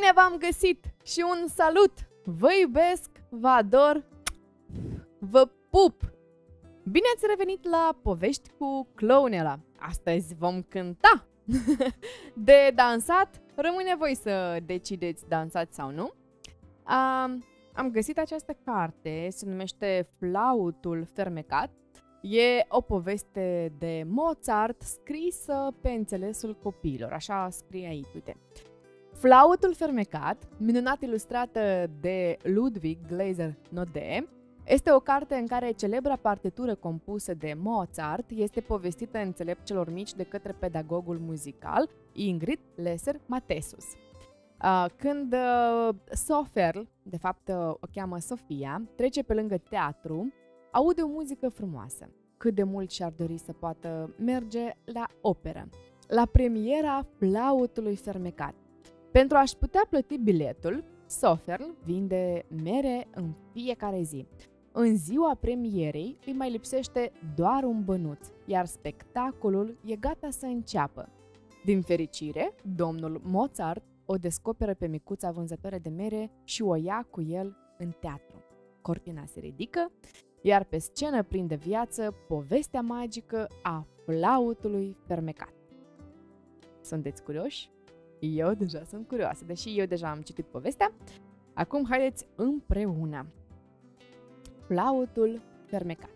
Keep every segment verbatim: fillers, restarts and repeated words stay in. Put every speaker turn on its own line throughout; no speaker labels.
Bine v-am găsit și un salut! Vă iubesc, vă ador, vă pup! Bine ați revenit la Povești cu Clownela! Astăzi vom cânta! De dansat, rămâne voi să decideți dansați sau nu. Am, am găsit această carte, se numește Flautul fermecat. E o poveste de Mozart scrisă pe înțelesul copiilor, așa scrie aici, uite. Flautul fermecat, minunat ilustrată de Ludwig Glaser Node, este o carte în care celebra partitură compusă de Mozart este povestită înțelepților mici de către pedagogul muzical Ingrid Lesser-Matesus. Când Soferl, de fapt o cheamă Sofia, trece pe lângă teatru, aude o muzică frumoasă. Cât de mult și-ar dori să poată merge la operă, la premiera Flautului fermecat. Pentru a-și putea plăti biletul, Soferl vinde mere în fiecare zi. În ziua premierei îi mai lipsește doar un bănuț, iar spectacolul e gata să înceapă. Din fericire, domnul Mozart o descoperă pe micuța vânzătoare de mere și o ia cu el în teatru. Cortina se ridică, iar pe scenă prinde viață povestea magică a Flautului fermecat. Sunteți curioși? Eu deja sunt curioasă, deși eu deja am citit povestea. Acum haideți împreună. Flautul fermecat.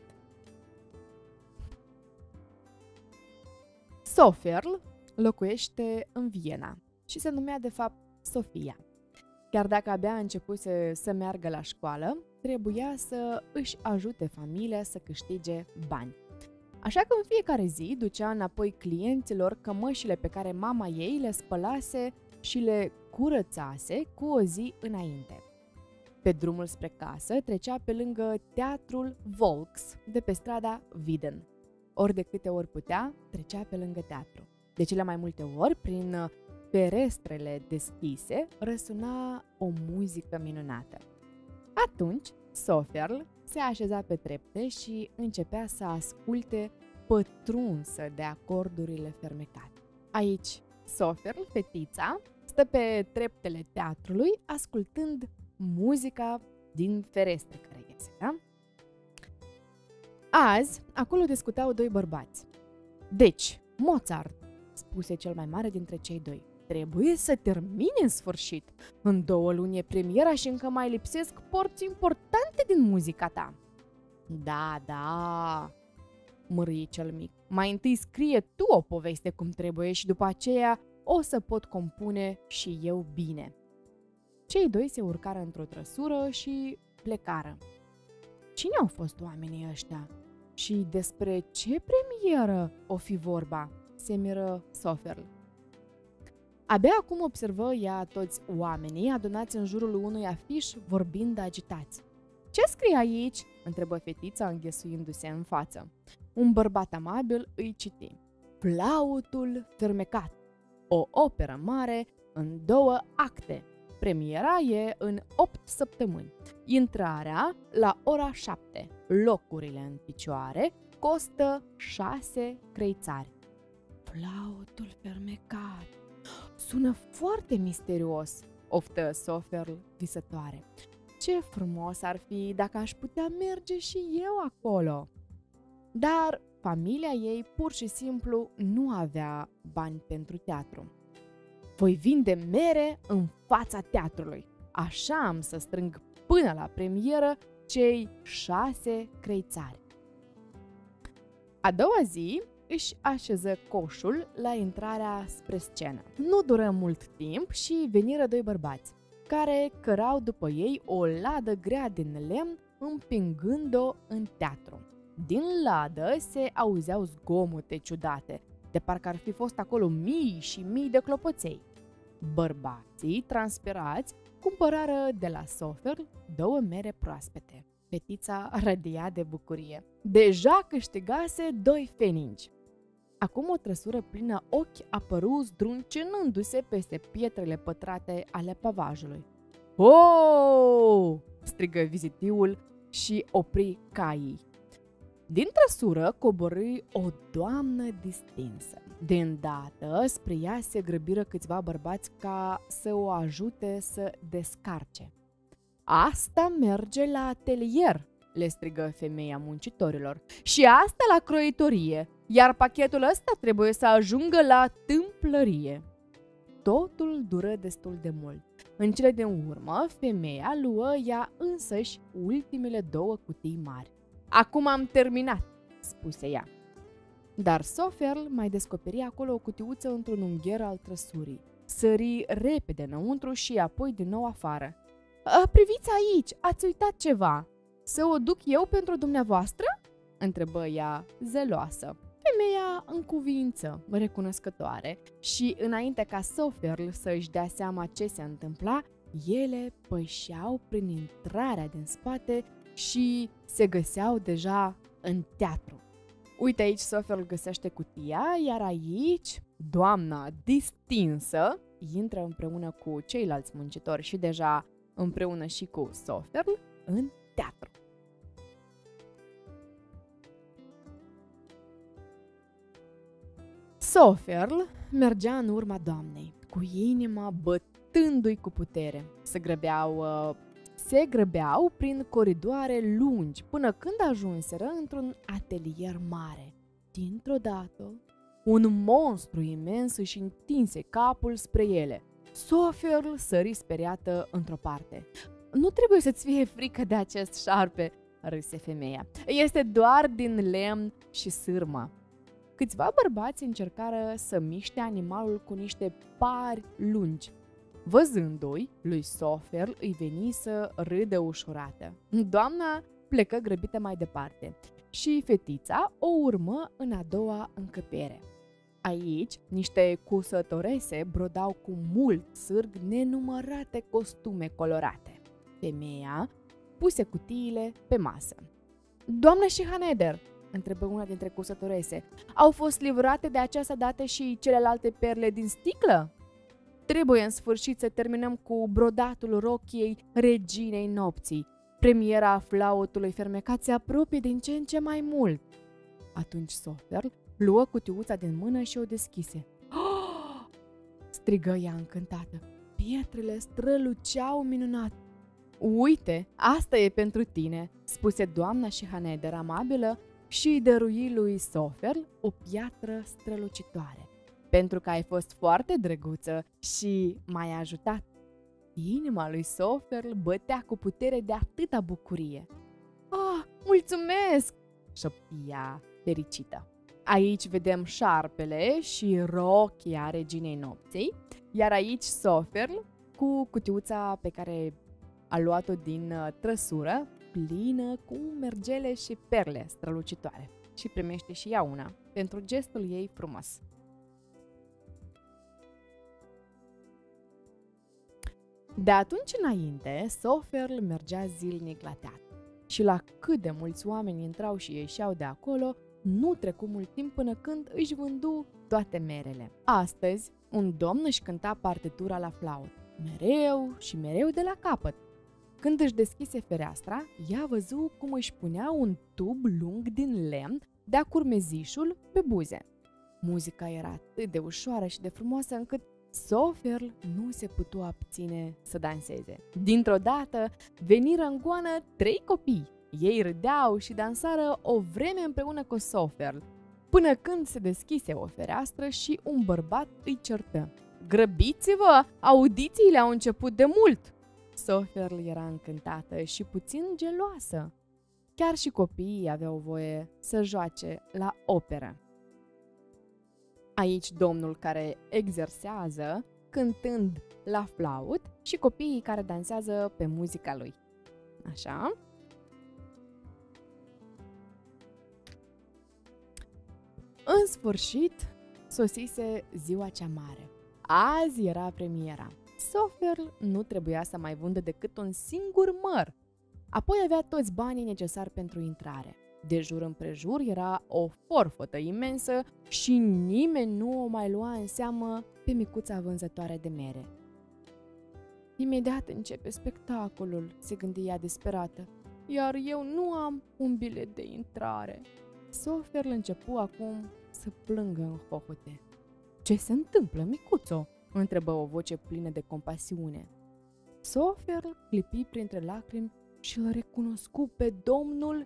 Soferl locuiește în Viena și se numea de fapt Sofia. Chiar dacă abia începuse să meargă la școală, trebuia să își ajute familia să câștige bani. Așa că în fiecare zi ducea înapoi clienților cămășile pe care mama ei le spălase și le curățase cu o zi înainte. Pe drumul spre casă trecea pe lângă teatrul Volks de pe strada Widen. Ori de câte ori putea, trecea pe lângă teatru. De cele mai multe ori, prin ferestrele deschise, răsuna o muzică minunată. Atunci, Soferl se așeza pe trepte și începea să asculte pătrunsă de acordurile fermecate. Aici, Soferl, fetița, stă pe treptele teatrului ascultând muzica din ferestre care iese, da? Azi, acolo discutau doi bărbați. Deci, Mozart, spuse cel mai mare dintre cei doi, trebuie să termini în sfârșit. În două luni e premiera și încă mai lipsesc porți importante din muzica ta. Da, da, mărâie cel mic. Mai întâi scrie tu o poveste cum trebuie și după aceea o să pot compune și eu bine. Cei doi se urcară într-o trăsură și plecară. Cine au fost oamenii ăștia? Și despre ce premieră o fi vorba? Se miră Soferl. Abia acum observă ea toți oamenii adunați în jurul unui afiș vorbind agitați. Ce scrie aici? Întrebă fetița înghesuindu-se în față. Un bărbat amabil îi citi. Flautul fermecat. O operă mare în două acte. Premiera e în opt săptămâni. Intrarea la ora șapte. Locurile în picioare costă șase creițari. Flautul fermecat. Sună foarte misterios, oftă Soferl visătoare. Ce frumos ar fi dacă aș putea merge și eu acolo. Dar familia ei pur și simplu nu avea bani pentru teatru. Voi vinde mere în fața teatrului. Așa am să strâng până la premieră cei șase creițari. A doua zi își așeză coșul la intrarea spre scenă. Nu dură mult timp și veniră doi bărbați, care cărau după ei o ladă grea din lemn, împingând-o în teatru. Din ladă se auzeau zgomote ciudate, de parcă ar fi fost acolo mii și mii de clopoței. Bărbații, transpirați, cumpărară de la Soferl două mere proaspete. Fetița rădia de bucurie. Deja câștigase doi feningi. Acum o trăsură plină ochi apăru zdruncinându-se peste pietrele pătrate ale pavajului. "Oh!" strigă vizitiul și opri caii. Din trăsură coborâi o doamnă distinsă. De îndată spre ea se grăbiră câțiva bărbați ca să o ajute să descarce. Asta merge la atelier, le strigă femeia muncitorilor, și asta la croitorie, iar pachetul ăsta trebuie să ajungă la tâmplărie. Totul dură destul de mult. În cele din urmă, femeia luă ea însăși ultimele două cutii mari. Acum am terminat, spuse ea. Dar Soferl mai descoperi acolo o cutiuță într-un ungher al trăsurii. Sări repede înăuntru și apoi din nou afară. Priviți aici, ați uitat ceva. Să o duc eu pentru dumneavoastră? Întrebă ea, zeloasă. Femeia în cuvință, recunoscătoare, și înainte ca Soferl să își dea seama ce se întâmpla, ele pășeau prin intrarea din spate și se găseau deja în teatru. Uite, aici Soferl găsește cutia, iar aici doamna distinsă intră împreună cu ceilalți muncitori și deja împreună și cu Soferl în teatru. Soferl mergea în urma doamnei, cu inima bătându-i cu putere. Se grăbeau, uh, se grăbeau prin coridoare lungi, până când ajunseră într-un atelier mare. Dintr-o dată, un monstru imens își întinse capul spre ele. Soferl sări speriată într-o parte. Nu trebuie să-ți fie frică de acest șarpe, râse femeia. Este doar din lemn și sârmă. Câțiva bărbați încercară să miște animalul cu niște pari lungi. Văzându-i, lui Soferl îi veni să râdă ușurată. Doamna plecă grăbită mai departe și fetița o urmă în a doua încăpere. Aici, niște cusătorese brodau cu mult sârg nenumărate costume colorate. Femeia puse cutiile pe masă. Doamnă Shihaneder, întrebă una dintre cusătorese, au fost livrate de această dată și celelalte perle din sticlă? Trebuie în sfârșit să terminăm cu brodatul rochiei reginei nopții. Premiera flautului fermecat se apropie din ce în ce mai mult. Atunci Soferl luă cutiuța din mână și o deschise. Oh! Strigă ea încântată. Pietrele străluceau minunat. Uite, asta e pentru tine, spuse doamna Shihaneder amabilă și îi dărui lui Soferl o piatră strălucitoare. Pentru că ai fost foarte drăguță și m-ai ajutat. Inima lui Soferl bătea cu putere de atâta bucurie. Ah, mulțumesc, șoptia fericită. Aici vedem șarpele și rochia reginei nopții, iar aici Soferl cu cutiuța pe care a luat-o din trăsură, plină cu mergele și perle strălucitoare. Și primește și ea una, pentru gestul ei frumos. De atunci înainte, Soferl mergea zilnic la teatru. Și la cât de mulți oameni intrau și ieșeau de acolo, nu trecu mult timp până când își vându toate merele. Astăzi, un domn își cânta partitura la flaut, mereu și mereu de la capăt. Când își deschise fereastra, ea văzu cum își punea un tub lung din lemn de-a curmezișul pe buze. Muzica era atât de ușoară și de frumoasă încât Soferl nu se putu abține să danseze. Dintr-o dată veniră în goană trei copii. Ei râdeau și dansară o vreme împreună cu Soferl, până când se deschise o fereastră și un bărbat îi certă. Grăbiți-vă, audițiile au început de mult! Soferl era încântată și puțin geloasă. Chiar și copiii aveau voie să joace la operă. Aici domnul care exersează cântând la flaut și copiii care dansează pe muzica lui. Așa. În sfârșit, sosise ziua cea mare. Azi era premiera. Soferl nu trebuia să mai vândă decât un singur măr. Apoi avea toți banii necesari pentru intrare. De jur împrejur era o forfotă imensă și nimeni nu o mai lua în seamă pe micuța vânzătoare de mere. Imediat începe spectacolul, se gândi ea disperată. iar eu nu am un bilet de intrare. Soferl începu acum să plângă în hohote. Ce se întâmplă, micuțo? Întrebă o voce plină de compasiune. Soferl clipi printre lacrimi și îl recunoscu pe domnul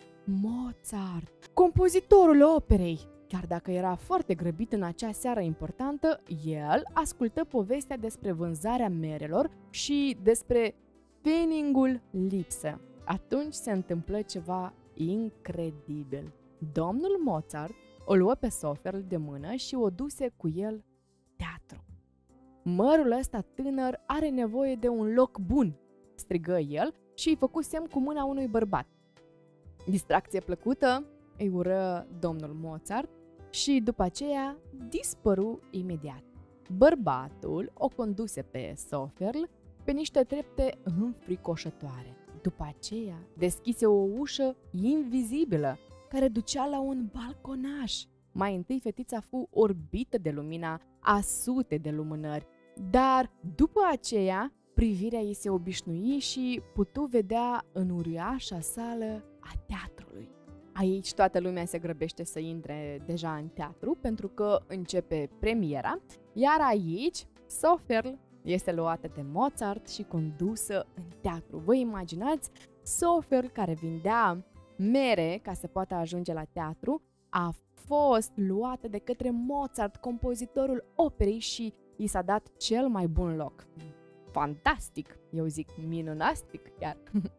Mozart, compozitorul operei. Chiar dacă era foarte grăbit în acea seară importantă, el ascultă povestea despre vânzarea merelor și despre Pfennigul lipsă. Atunci se întâmplă ceva incredibil. Domnul Mozart o luă pe Soferl de mână și o duse cu el teatru. Mărul ăsta tânăr are nevoie de un loc bun, strigă el și îi făcu semn cu mâna unui bărbat. Distracție plăcută, îi ură domnul Mozart și după aceea dispăru imediat. Bărbatul o conduse pe Soferl pe niște trepte înfricoșătoare. După aceea deschise o ușă invizibilă care ducea la un balconaș. Mai întâi fetița fu orbită de lumina a sute de lumânări, dar după aceea privirea ei se obișnui și putu vedea în uriașa sală a teatrului. Aici toată lumea se grăbește să intre deja în teatru pentru că începe premiera, iar aici Soferl este luată de Mozart și condusă în teatru. Vă imaginați Soferl, care vindea mere ca să poată ajunge la teatru, a fost luată de către Mozart, compozitorul operei, și i s-a dat cel mai bun loc. Fantastic! Eu zic minunastic chiar!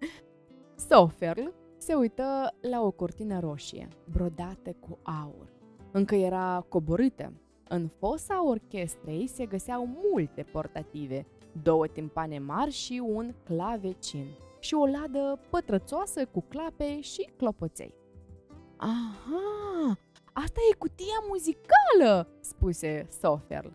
Soferl se uită la o cortină roșie, brodată cu aur. Încă era coborâtă. În fosa orchestrei se găseau multe portative, două timpane mari și un clavecin și o ladă pătrățoasă cu clape și clopoței. Aha, asta e cutia muzicală, spuse Soferl.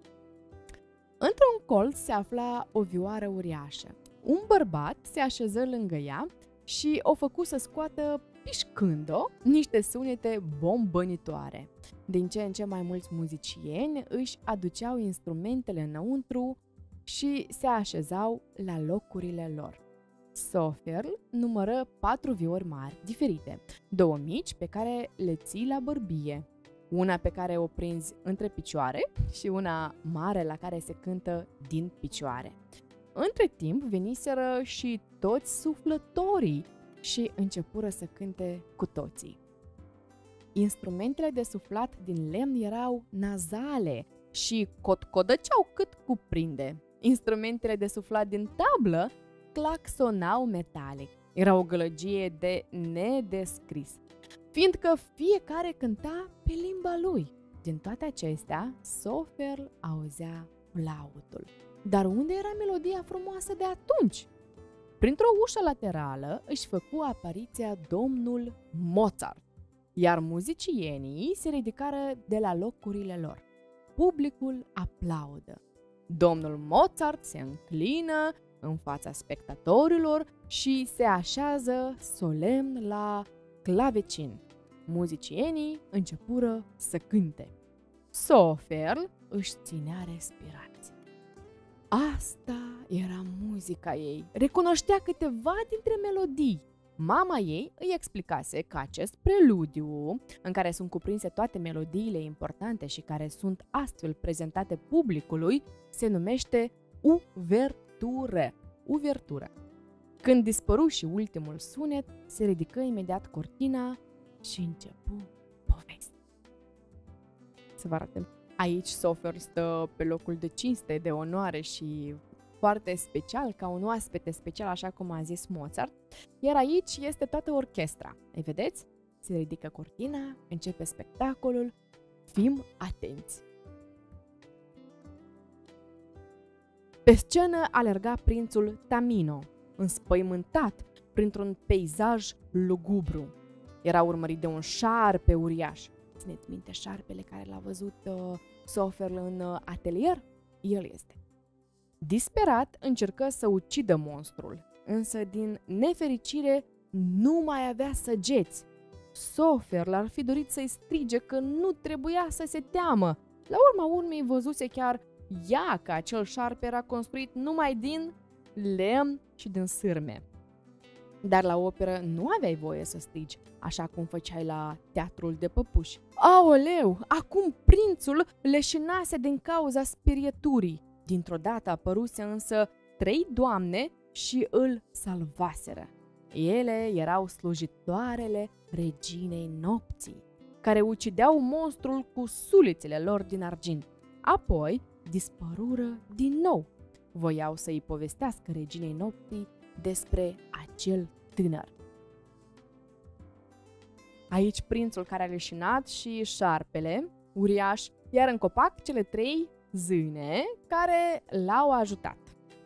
Într-un colț se afla o vioară uriașă. Un bărbat se așeză lângă ea și o făcu să scoată, pișcând-o, niște sunete bombănitoare. Din ce în ce mai mulți muzicieni își aduceau instrumentele înăuntru și se așezau la locurile lor. Soferl numără patru viori mari, diferite, două mici pe care le ții la bărbie, una pe care o prinzi între picioare și una mare la care se cântă din picioare. Între timp veniseră și toți suflătorii și începură să cânte cu toții. Instrumentele de suflat din lemn erau nazale și cotcodăceau cât cuprinde. Instrumentele de suflat din tablă claxonau metalic. Era o gălăgie de nedescris, fiindcă fiecare cânta pe limba lui. Din toate acestea, Soferl auzea flautul. Dar unde era melodia frumoasă de atunci? Printr-o ușă laterală își făcu apariția domnul Mozart, iar muzicienii se ridicară de la locurile lor. Publicul aplaudă. Domnul Mozart se înclină în fața spectatorilor și se așează solemn la clavecin. Muzicienii începură să cânte. Soferl își ținea respirația. Asta era muzica ei. Recunoștea câteva dintre melodii. Mama ei îi explicase că acest preludiu, în care sunt cuprinse toate melodiile importante și care sunt astfel prezentate publicului, se numește uvertură. Uvertură. Când dispăru și ultimul sunet, se ridică imediat cortina și începu povestea. Să vă arătăm. Aici Soferl stă pe locul de cinste, de onoare și foarte special, ca un oaspete special, așa cum a zis Mozart, iar aici este toată orchestra. Îi vedeți? Se ridică cortina, începe spectacolul, fim atenți! Pe scenă alerga prințul Tamino, înspăimântat printr-un peisaj lugubru. Era urmărit de un șarpe uriaș. Țineți minte șarpele care l-a văzut uh, Soferl în uh, atelier? El este. Disperat încercă să ucidă monstrul, însă din nefericire nu mai avea săgeți. Soferl ar fi dorit să-i strige că nu trebuia să se teamă. La urma urmei văzuse chiar ea că acel șarpe era construit numai din lemn și din sârme. Dar la operă nu aveai voie să strigi, așa cum făceai la teatrul de păpuși. Aoleu, acum prințul leșinase din cauza spirieturii. Dintr-o dată apăruse însă trei doamne și îl salvaseră. Ele erau slujitoarele reginei nopții, care ucideau monstrul cu sulițele lor din argint. Apoi dispărură din nou. Voiau să-i povestească reginei nopții despre acel tânăr. Aici prințul care a leșinat și șarpele uriaș, iar în copac cele trei zâne care l-au ajutat.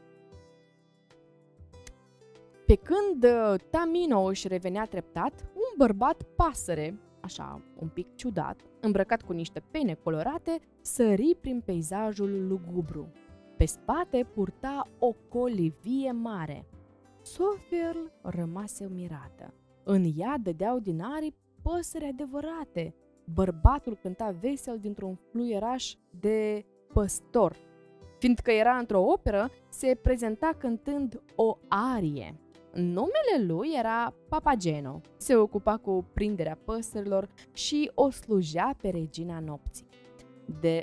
Pe când Tamino își revenea treptat, un bărbat pasăre, așa un pic ciudat, îmbrăcat cu niște pene colorate, sări prin peisajul lugubru. Pe spate purta o colivie mare. Soferl rămase mirată. În ea dădeau din aripi păsări adevărate. Bărbatul cânta vesel dintr-un fluieraș de păstor. Fiindcă era într-o operă, se prezenta cântând o arie. Numele lui era Papageno. Se ocupa cu prinderea păsărilor și o slujea pe regina nopții. De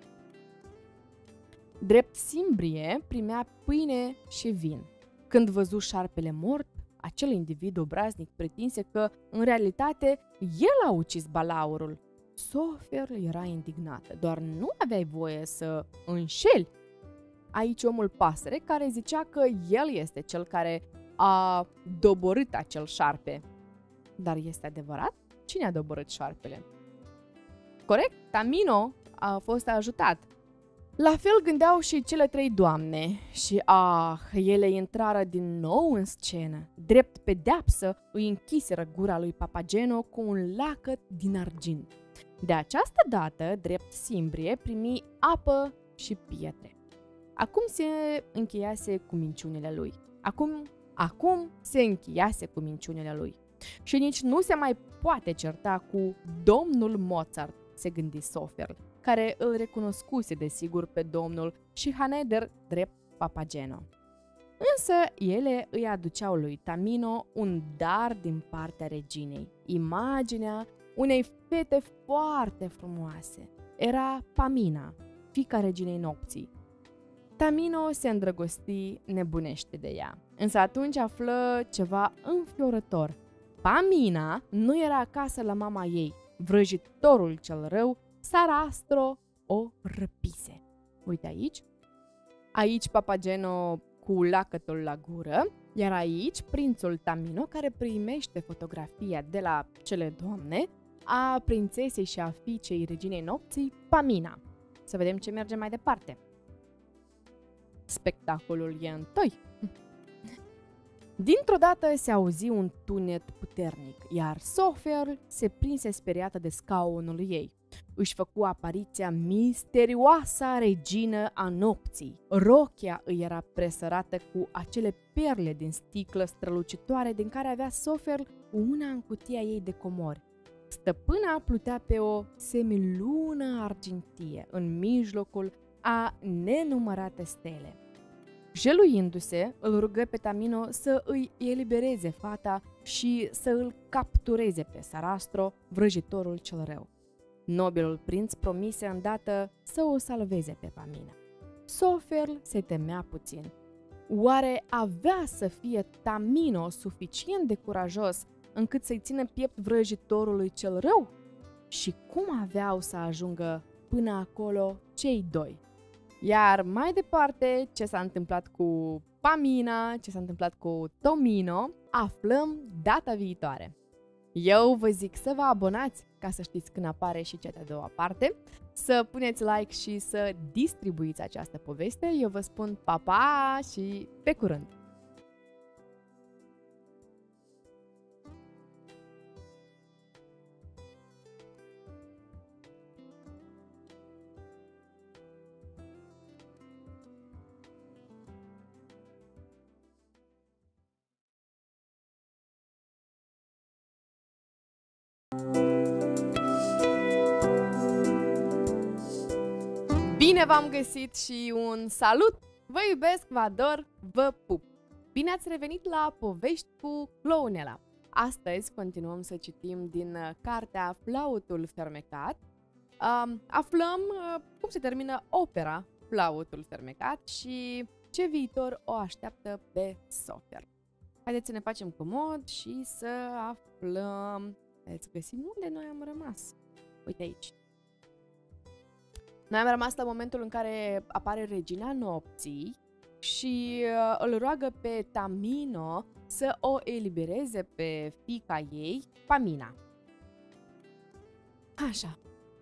drept simbrie primea pâine și vin. Când văzu șarpele mort, acel individ obraznic pretinse că, în realitate, el a ucis balaurul. Soferl era indignată, doar nu aveai voie să înșeli. Aici omul pasăre care zicea că el este cel care a doborât acel șarpe. Dar este adevărat? Cine a doborât șarpele? Corect, Tamino a fost ajutat. La fel gândeau și cele trei doamne și, ah, ele intrară din nou în scenă. Drept pedeapsă îi închiseră gura lui Papageno cu un lacăt din argint. De această dată, drept simbrie, primi apă și pietre. Acum se încheiase cu minciunile lui. Acum, acum se încheiase cu minciunile lui. Și nici nu se mai poate certa cu domnul Mozart, se gândi Soferl, care îl recunoscuse desigur pe domnul și Haneder drept Papageno. Însă ele îi aduceau lui Tamino un dar din partea reginei, imaginea unei fete foarte frumoase. Era Pamina, fiica reginei nopții. Tamino se îndrăgosti nebunește de ea, însă atunci află ceva înfiorător. Pamina nu era acasă la mama ei, vrăjitorul cel rău, Sarastro, o răpise. Uite aici. Aici Papageno cu lacătul la gură, iar aici prințul Tamino care primește fotografia de la cele doamne a prințesei și a fiicei reginei nopții, Pamina. Să vedem ce merge mai departe. Spectacolul e întoi. Dintr-o dată se auzi un tunet puternic, iar Soferl se prinse speriată de scaunul ei. Își făcu apariția misterioasa regină a nopții. Rochia îi era presărată cu acele perle din sticlă strălucitoare din care avea Soferl una în cutia ei de comori. Stăpâna plutea pe o semilună argintie în mijlocul a nenumărate stele. Jeluindu-se, îl rugă pe Tamino să îi elibereze fata și să îl captureze pe Sarastro, vrăjitorul cel rău. Nobilul prinț promise îndată să o salveze pe Pamina. Soferl se temea puțin. Oare avea să fie Tamino suficient de curajos încât să-i țină piept vrăjitorului cel rău? Și cum aveau să ajungă până acolo cei doi? Iar mai departe, ce s-a întâmplat cu Pamina, ce s-a întâmplat cu Tomino, aflăm data viitoare. Eu vă zic să vă abonați ca să știți când apare și cea de-a doua parte, să puneți like și să distribuiți această poveste. Eu vă spun pa, pa și pe curând! Bine v-am găsit și un salut! Vă iubesc, vă ador, vă pup! Bine ați revenit la Povești cu Clownela! Astăzi continuăm să citim din cartea Flautul fermecat. Um, aflăm uh, cum se termină opera Flautul fermecat și ce viitor o așteaptă pe Sofer. Haideți să ne facem comod și să aflăm. Haideți să găsim unde noi am rămas. Uite aici. Noi am rămas la momentul în care apare Regina Nopții și uh, îl roagă pe Tamino să o elibereze pe fiica ei, Pamina. Așa.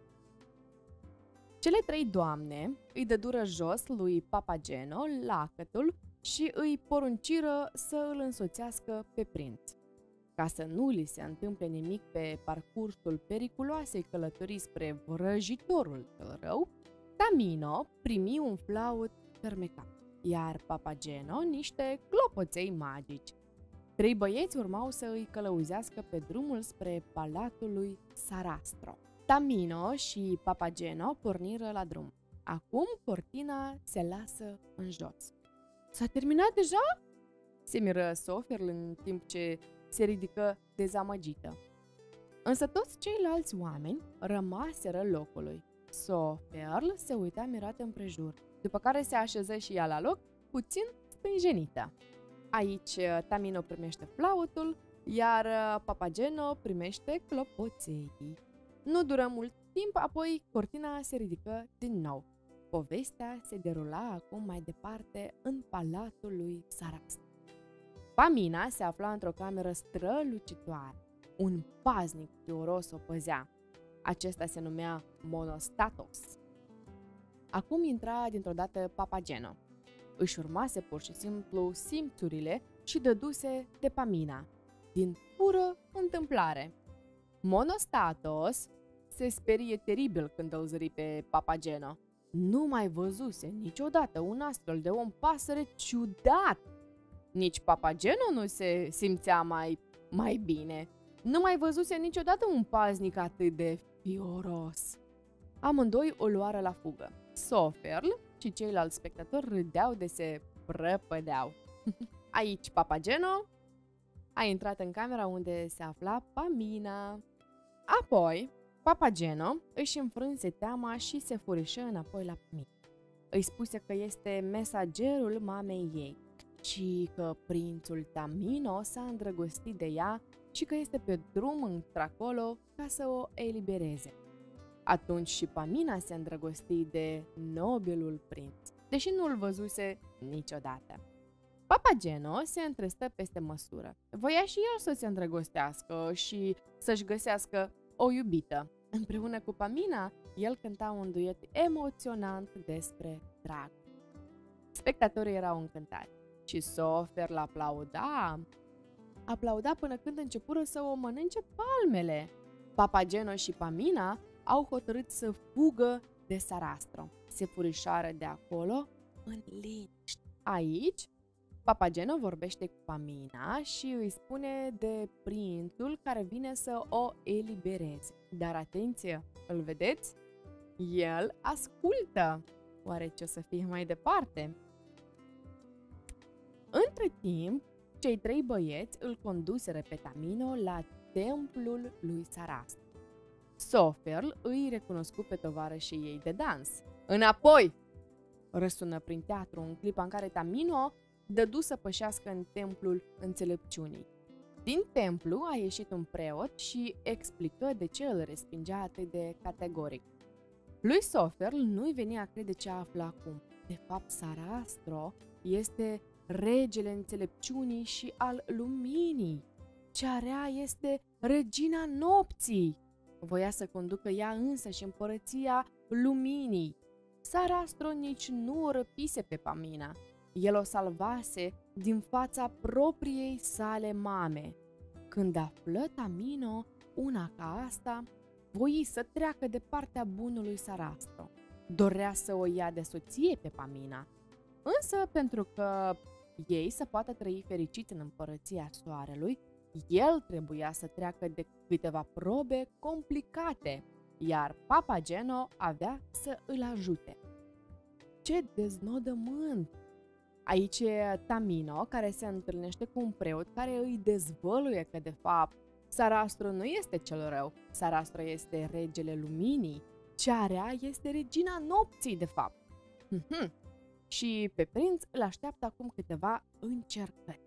Cele trei doamne îi dădură jos lui Papageno lacătul și îi porunciră să îl însoțească pe prinț. Ca să nu li se întâmple nimic pe parcursul periculoasei călătorii spre vrăjitorul cel rău, Tamino primi un flaut fermecat, iar Papageno niște clopoței magici. Trei băieți urmau să îi călăuzească pe drumul spre palatul lui Sarastro. Tamino și Papageno porniră la drum. Acum cortina se lasă în jos. S-a terminat deja? Se miră Sofer în timp ce se ridică dezamăgită. Însă toți ceilalți oameni rămaseră locului. Sofer se uita mirat împrejur, după care se așeză și ea la loc, puțin stânjenită. Aici Tamino primește flautul, iar Papageno primește clopoței. Nu dură mult timp, apoi cortina se ridică din nou. Povestea se derula acum mai departe în palatul lui Sarastro. Pamina se afla într-o cameră strălucitoare. Un paznic fioros o păzea. Acesta se numea Monostatos. Acum intra dintr-o dată Papageno. Își urmase pur și simplu simțurile și dăduse de Pamina, din pură întâmplare. Monostatos se sperie teribil când îl zări pe Papageno. Nu mai văzuse niciodată un astfel de om pasăre ciudat. Nici Papageno nu se simțea mai, mai bine. Nu mai văzuse niciodată un paznic atât de fioros. Amândoi o luară la fugă. Soferl și ceilalți spectatori râdeau de se prăpădeau. Aici Papageno a intrat în camera unde se afla Pamina. Apoi, Papageno își înfrânse teama și se furișă înapoi la Pamina. Îi spuse că este mesagerul mamei ei și că prințul Tamino s-a îndrăgostit de ea și că este pe drum într-acolo ca să o elibereze. Atunci și Pamina se îndrăgosti de nobilul prinț, deși nu îl văzuse niciodată. Papageno se întrestă peste măsură. Voia și el să se îndrăgostească și să-și găsească o iubită. Împreună cu Pamina, el cânta un duet emoționant despre drag. Spectatorii erau încântați și Sofer l-aplauda. Aplauda până când începură să o mănânce palmele. Papageno și Pamina au hotărât să fugă de Sarastro. Se furișară de acolo în liniște. Aici, Papageno vorbește cu Pamina și îi spune de prințul care vine să o elibereze. Dar atenție, îl vedeți? El ascultă. Oare ce o să fie mai departe? Între timp, cei trei băieți îl conduseră pe Tamino la templul lui Sarastro. Soferl îi recunoscu pe tovarășii ei de dans. Înapoi! Răsună prin teatru în clipa în care Tamino dădu să pășească în templul înțelepciunii. Din templu a ieșit un preot și explică de ce îl respingea atât de categoric. Lui Soferl nu-i venea a crede ce află acum. De fapt, Sarastro este regele înțelepciunii și al luminii. Cea rea este regina nopții. Voia să conducă ea însă și împărăția luminii. Sarastro nici nu o răpise pe Pamina. El o salvase din fața propriei sale mame. Când află Tamino una ca asta, voi să treacă de partea bunului Sarastro. Dorea să o ia de soție pe Pamina, însă pentru că ei să poată trăi fericiți în împărăția soarelui, el trebuia să treacă de câteva probe complicate, iar Papageno avea să îl ajute. Ce deznodământ! Aici e Tamino, care se întâlnește cu un preot care îi dezvăluie că, de fapt, Sarastro nu este cel rău. Sarastro este regele luminii. Cea rea este regina nopții, de fapt. Mhm. Și pe prinț îl așteaptă acum câteva încercări.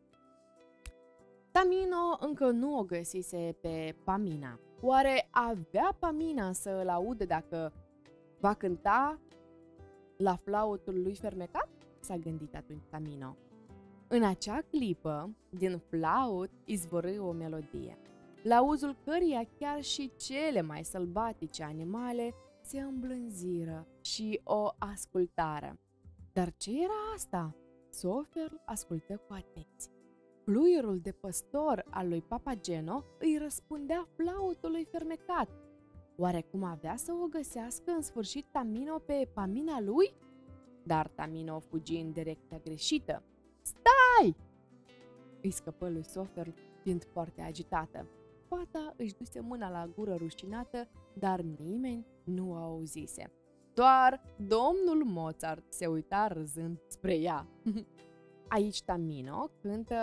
Tamino încă nu o găsise pe Pamina. Oare avea Pamina să îl audă dacă va cânta la flautul lui fermecat? S-a gândit atunci Tamino. În acea clipă, din flaut izvorâ o melodie, la auzul căreia chiar și cele mai sălbatice animale se îmblânziră și o ascultară. Dar ce era asta? Sofer ascultă cu atenție. Fluierul de păstor al lui Papageno îi răspundea flautului fermecat. Oare cum avea să o găsească în sfârșit Tamino pe Pamina lui? Dar Tamino fugi în direcția greșită. Stai! Îi scăpă lui Sofer, fiind foarte agitată. Fata își duse mâna la gură rușinată, dar nimeni nu o auzise. Doar domnul Mozart se uita râzând spre ea. Aici Tamino cântă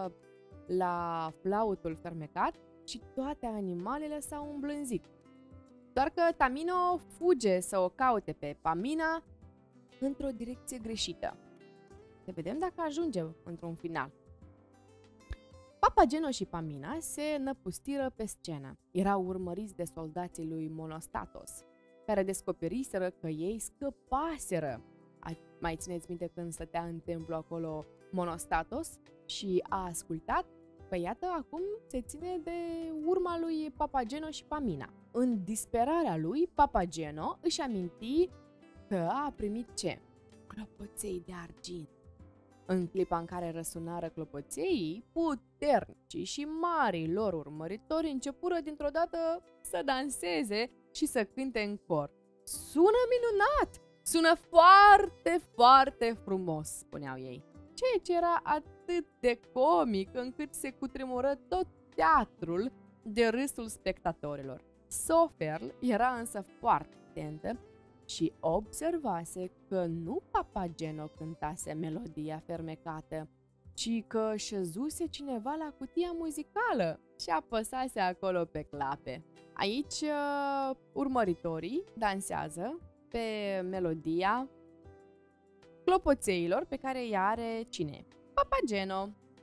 la flautul fermecat și toate animalele s-au îmblânzit. Doar că Tamino fuge să o caute pe Pamina într-o direcție greșită. Să vedem dacă ajungem într-un final. Papageno și Pamina se năpustiră pe scenă. Erau urmăriți de soldații lui Monostatos, care descoperiseră că ei scăpaseră. Mai țineți minte când stătea în templu acolo Monostatos și a ascultat? Păi iată, acum se ține de urma lui Papageno și Pamina. În disperarea lui, Papageno își aminti că a primit ce? Clopoței de argint. În clipa în care răsunară clopoței, puternici și marii lor urmăritori începură dintr-o dată să danseze și să cânte în cor. Sună minunat! Sună foarte, foarte frumos, spuneau ei. Ceea ce era atât de comic încât se cutremură tot teatrul de râsul spectatorilor. Soferl era însă foarte atentă și observase că nu Papageno cântase melodia fermecată, ci că șezuse cineva la cutia muzicală și apăsase acolo pe clape. Aici uh, urmăritorii dansează pe melodia clopoțeilor pe care ea are cine? Papageno.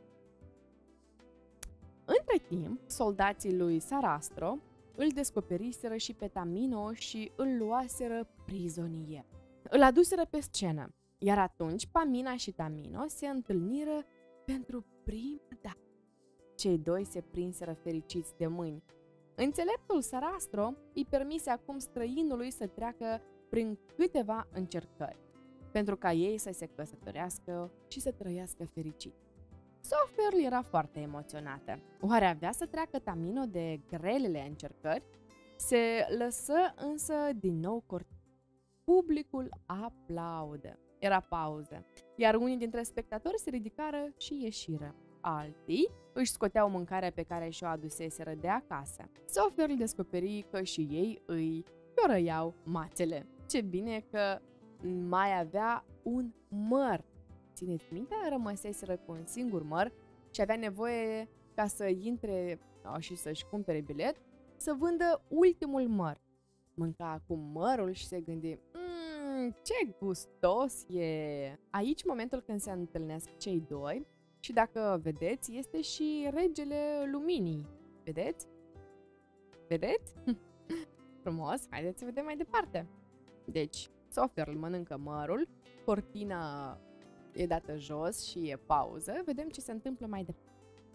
Între timp, soldații lui Sarastro îl descoperiseră și pe Tamino și îl luaseră prizonier. Îl aduseră pe scenă, iar atunci Pamina și Tamino se întâlniră pentru prima dată. Cei doi se prinseră fericiți de mâini. Înțeleptul Sarastro îi permise acum străinului să treacă prin câteva încercări, pentru ca ei să se căsătorească și să trăiască fericit. Soferl era foarte emoționată. Oare avea să treacă Tamino de grelele încercări? Se lăsă însă din nou cortit. Publicul aplaudă. Era pauză, iar unii dintre spectatori se ridicară și ieșiră. Alții își scoteau mâncarea pe care și-o aduseseră de acasă. Soferl descoperi că și ei îi piorăiau mațele. Ce bine că mai avea un măr. Țineți minte, rămăseseră cu un singur măr și avea nevoie ca să intre și să-și cumpere bilet, să vândă ultimul măr. Mânca acum mărul și se gândi, mmm, ce gustos e! Aici momentul când se întâlnesc cei doi și dacă vedeți, este și regele luminii. Vedeți? Vedeți? Frumos, haideți să vedem mai departe. Deci, Soferl mănâncă mărul, cortina e dată jos și e pauză, vedem ce se întâmplă mai departe.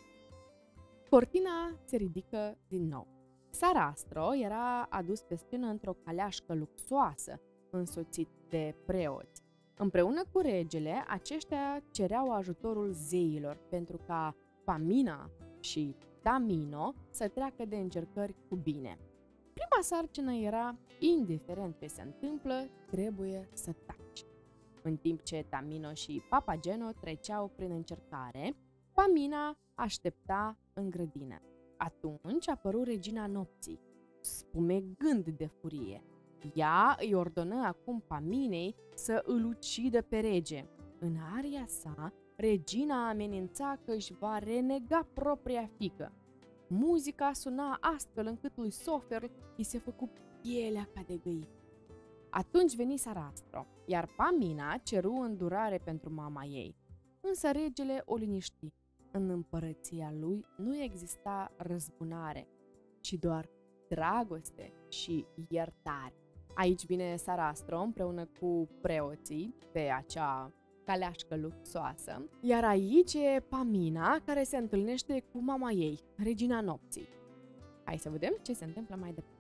Cortina se ridică din nou. Sarastro era adus pe scenă într-o caleașcă luxoasă, însoțit de preoți. Împreună cu regele, aceștia cereau ajutorul zeilor pentru ca Pamina și Tamino să treacă de încercări cu bine. Prima sarcină era, indiferent ce se întâmplă, trebuie să taci. În timp ce Tamino și Papageno treceau prin încercare, Pamina aștepta în grădină. Atunci apăru regina nopții, spumegând de furie. Ea îi ordonă acum Paminei să îl ucidă pe rege. În aria sa, regina amenința că își va renega propria fiică. Muzica suna astfel încât lui Sofer îi se făcu pielea ca de găină. Atunci veni Sarastro, iar Pamina ceru îndurare pentru mama ei. Însă regele o liniști. În împărăția lui nu exista răzbunare, ci doar dragoste și iertare. Aici vine Sarastro împreună cu preoții pe acea caleașcă luxoasă, iar aici e Pamina care se întâlnește cu mama ei, regina nopții. Hai să vedem ce se întâmplă mai departe.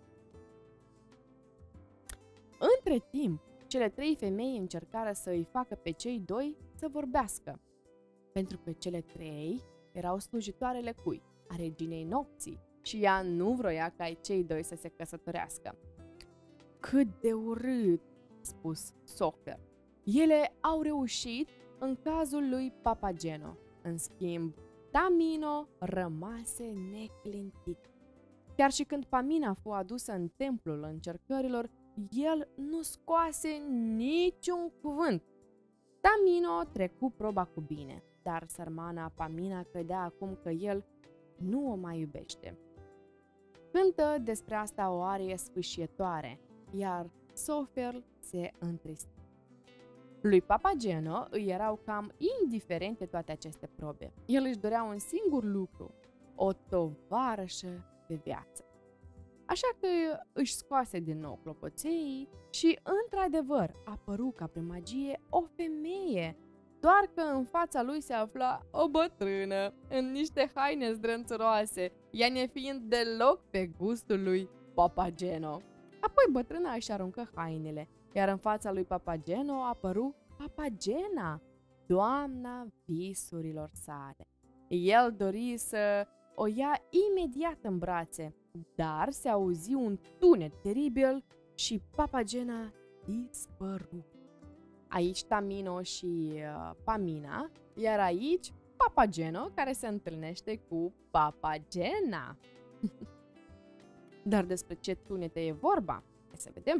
Între timp, cele trei femei încercară să îi facă pe cei doi să vorbească, pentru că cele trei erau slujitoarele cui? A reginei nopții și ea nu vroia ca cei doi să se căsătorească. Cât de urât, spus Sofer. Ele au reușit în cazul lui Papageno. În schimb, Tamino rămase neclintit. Chiar și când Pamina fu adusă în templul încercărilor, el nu scoase niciun cuvânt. Tamino trecu proba cu bine, dar sărmana Pamina credea acum că el nu o mai iubește. Cântă despre asta o arie sfâșietoare, iar Sofer se întristă. Lui Papageno îi erau cam indiferente toate aceste probe. El își dorea un singur lucru, o tovarășă de viață. Așa că își scoase din nou clopoței și, într-adevăr, apăru ca prin magie o femeie, doar că în fața lui se afla o bătrână, în niște haine zdrânțuroase, ea nefiind deloc pe gustul lui Papageno. Apoi bătrâna își aruncă hainele, iar în fața lui Papageno apăru Papagena, doamna visurilor sale. El dori să o ia imediat în brațe, dar se auzi un tunet teribil și Papagena dispăru. Aici Tamino și uh, Pamina, iar aici Papageno care se întâlnește cu Papagena. Dar despre ce tunete e vorba? Hai să vedem.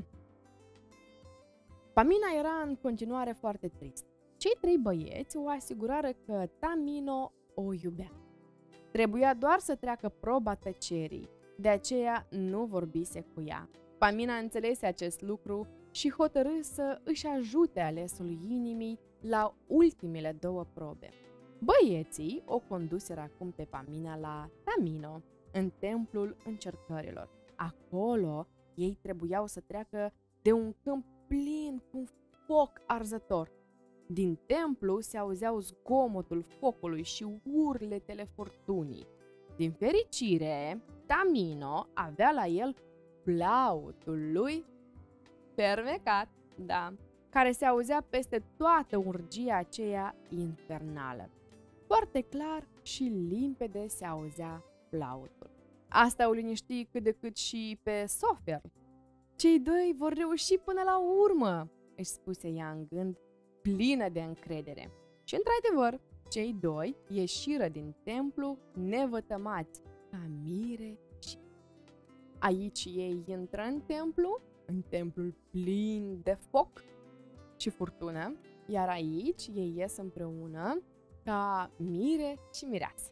Pamina era în continuare foarte tristă. Cei trei băieți o asigurară că Tamino o iubea. Trebuia doar să treacă proba tăcerii, de aceea nu vorbise cu ea. Pamina înțelese acest lucru și hotărâ să își ajute alesul inimii la ultimele două probe. Băieții o conduseră acum pe Pamina la Tamino, în templul încercărilor. Acolo ei trebuiau să treacă de un câmp plin cu foc arzător. Din templu se auzeau zgomotul focului și urletele furtunii. Din fericire, Tamino avea la el flautul lui fermecat, da, care se auzea peste toată urgia aceea infernală. Foarte clar și limpede se auzea flautul. Asta o liniști cât de cât și pe Sofer. Cei doi vor reuși până la urmă, își spuse ea în gând, plină de încredere. Și într-adevăr, cei doi ieșiră din templu nevătămați, ca mire și... Aici ei intră în templu, în templul plin de foc și furtună, iar aici ei ies împreună ca mire și mireasă.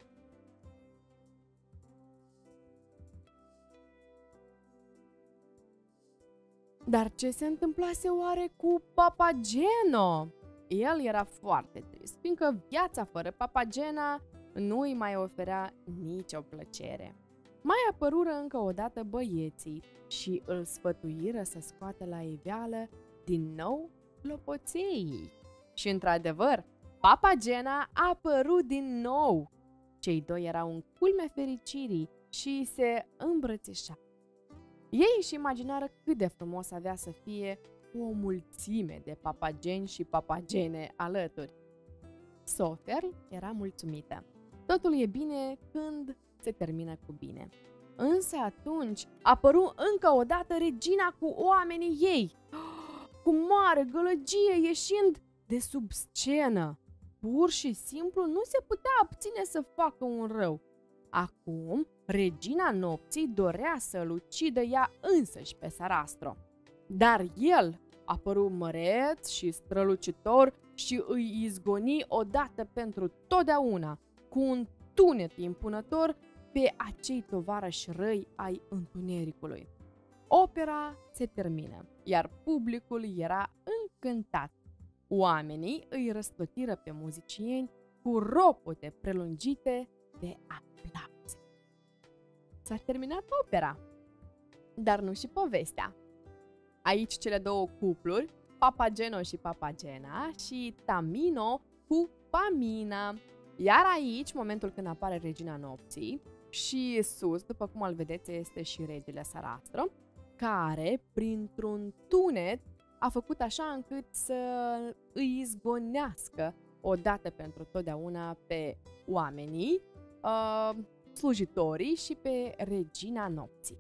Dar ce se întâmplase oare cu Papageno? El era foarte trist, fiindcă viața fără Papagena nu îi mai oferea nicio plăcere. Mai apărură încă o dată băieții și îl sfătuiră să scoată la iveală din nou clopoței. Și într-adevăr, Papagena a apărut din nou. Cei doi erau în culmea fericirii și se îmbrățișau. Ei își imaginară cât de frumos avea să fie o mulțime de papageni și papagene alături. Sofer era mulțumită. Totul e bine când se termină cu bine. Însă atunci apăru încă o dată regina cu oamenii ei, cu mare gălăgie ieșind de sub scenă. Pur și simplu nu se putea abține să facă un rău. Acum, regina nopții dorea să-l ucidă ea însăși pe Sarastro. Dar el apăru măreț și strălucitor și îi izgoni odată pentru totdeauna, cu un tunet impunător pe acei tovarăși răi ai întunericului. Opera se termină, iar publicul era încântat. Oamenii îi răsplătiră pe muzicieni cu ropote prelungite de aplauze. S-a terminat opera, dar nu și povestea. Aici cele două cupluri, Papageno și Papagena și Tamino cu Pamina. Iar aici, momentul când apare regina nopții și sus, după cum îl vedeți, este și regele Sarastră, care, printr-un tunet, a făcut așa încât să îi izgonească odată pentru totdeauna pe oamenii, uh, slujitorii și pe regina nopții.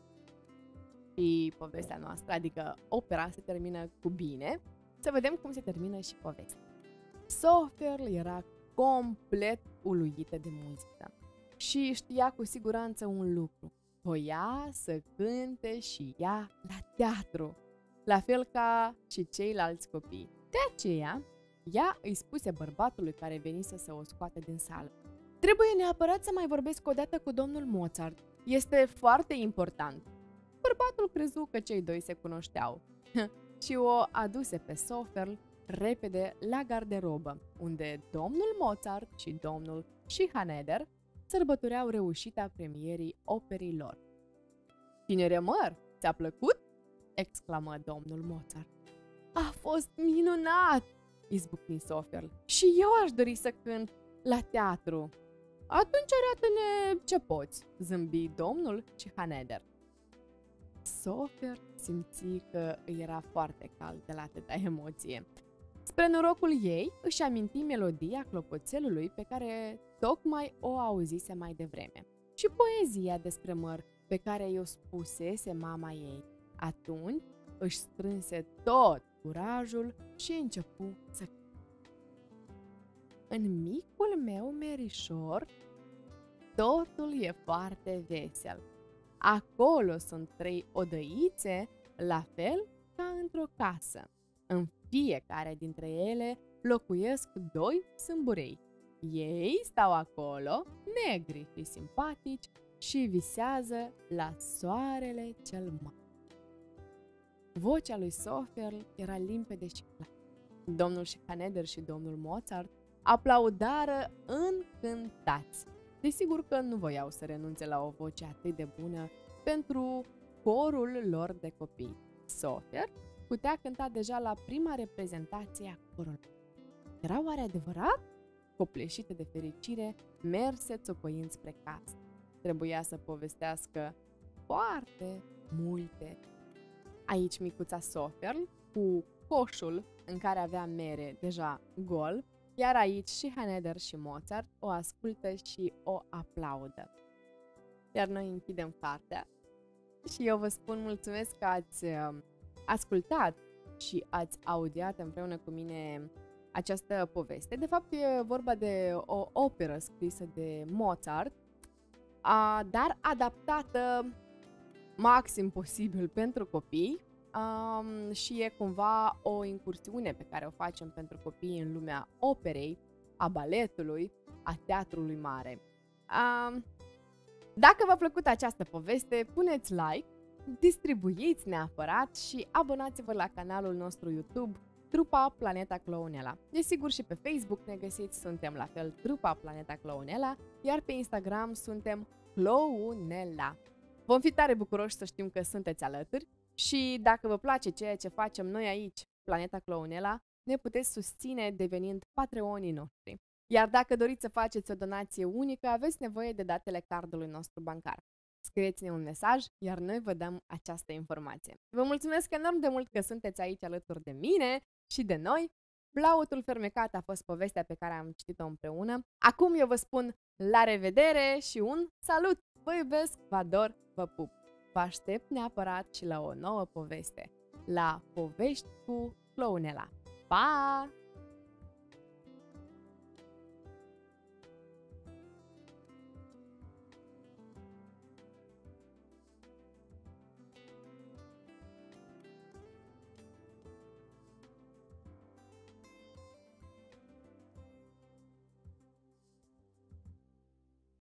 Și povestea noastră, adică opera, se termină cu bine. Să vedem cum se termină și povestea. Soferl era complet uluită de muzică și știa cu siguranță un lucru. Voia să cânte și ea la teatru, la fel ca și ceilalți copii. De aceea, ea îi spuse bărbatului care venise să o scoată din sală: "Trebuie neapărat să mai vorbesc odată cu domnul Mozart. Este foarte important." Bărbatul crezu că cei doi se cunoșteau și o aduse pe Soferl repede la garderobă, unde domnul Mozart și domnul Schikaneder sărbătoreau reușita premierii operii lor. "Tinere măr, ți-a plăcut?" exclamă domnul Mozart. "A fost minunat!" izbucni Soferl. "Și eu aș dori să cânt la teatru." "Atunci arată-ne ce poți," zâmbi domnul Schikaneder. Soferl simți că îi era foarte cald de la atâta emoție. Spre norocul ei, își aminti melodia clopoțelului pe care tocmai o auzise mai devreme și poezia despre măr pe care i-o spusese mama ei. Atunci își strânse tot curajul și începu să cânte. "În micul meu merișor, totul e foarte vesel. Acolo sunt trei odăițe, la fel ca într-o casă. În fiecare dintre ele locuiesc doi sâmburei. Ei stau acolo, negri și simpatici, și visează la soarele cel mare." Vocea lui Soferl era limpede și clară. Domnul Schikaneder și domnul Mozart aplaudară încântați. Desigur că nu voiau să renunțe la o voce atât de bună pentru corul lor de copii. Soferl putea cânta deja la prima reprezentație a corului. Era oare adevărat? Copleșită de fericire, merse țopăind spre casă. Trebuia să povestească foarte multe. Aici micuța Soferl, cu coșul în care avea mere deja gol, iar aici și Schikaneder și Mozart o ascultă și o aplaudă. Iar noi închidem partea și eu vă spun mulțumesc că ați ascultat și ați audiat împreună cu mine această poveste. De fapt, e vorba de o operă scrisă de Mozart, dar adaptată maxim posibil pentru copii. Um, și e cumva o incursiune pe care o facem pentru copii în lumea operei, a baletului, a teatrului mare. Um, dacă v-a plăcut această poveste, puneți like, distribuiți neapărat și abonați-vă la canalul nostru YouTube Trupa Planeta Clownella. Desigur și pe Facebook ne găsiți, suntem la fel Trupa Planeta Clownella, iar pe Instagram suntem Clownella. Vom fi tare bucuroși să știm că sunteți alături. Și dacă vă place ceea ce facem noi aici, Planeta Clownella, ne puteți susține devenind patreonii noștri. Iar dacă doriți să faceți o donație unică, aveți nevoie de datele cardului nostru bancar. Scrieți-ne un mesaj, iar noi vă dăm această informație. Vă mulțumesc enorm de mult că sunteți aici alături de mine și de noi. Blautul fermecat a fost povestea pe care am citit-o împreună. Acum eu vă spun la revedere și un salut! Vă iubesc, vă ador, vă pup! Vă aștept neapărat și la o nouă poveste, la Povești cu Clownella. Pa!